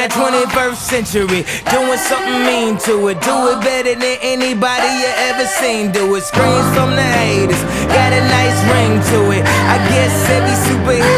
the 21st century, doing something mean to it. Do it better than anybody you ever seen do it. Screams from the haters, got a nice ring to it. I guess every superhero